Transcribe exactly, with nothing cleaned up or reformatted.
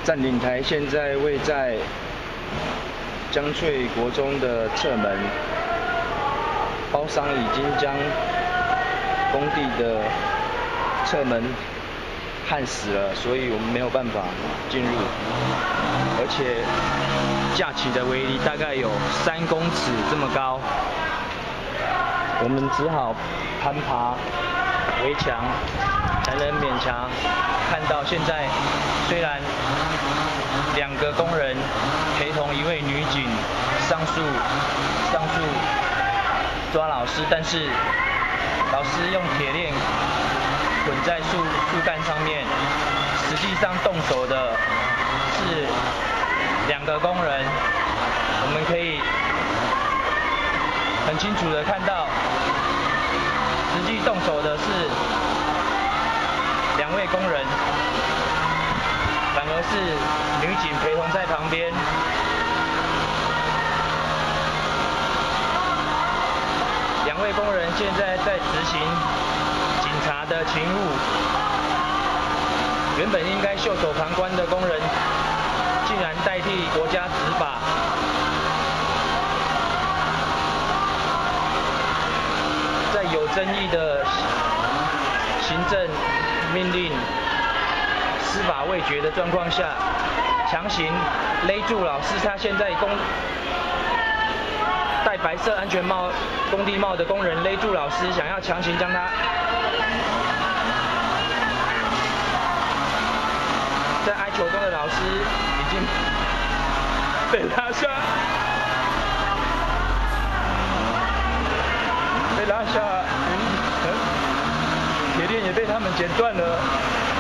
占领台现在位在江翠国中的侧门，包商已经将工地的侧门焊死了，所以我们没有办法进入，而且架起的围篱大概有三公尺这么高，我们只好攀爬围墙，才能勉强看到。现在虽然两个工人陪同一位女警上诉上诉抓老师，但是老师用铁链捆在树树干上面，实际上动手的是两个工人。我们可以很清楚的看到，实际动手的是两位工人，反而是女警陪同在旁边。两位工人现在在执行警察的勤务，原本应该袖手旁观的工人，竟然代替国家执法。在有争议的行政命令司法未决的状况下，强行勒住老师。他现在工戴白色安全帽、工地帽的工人勒住老师，想要强行将他在哀求中的老师已经被拉下，被拉下，铁链也被他们剪断了。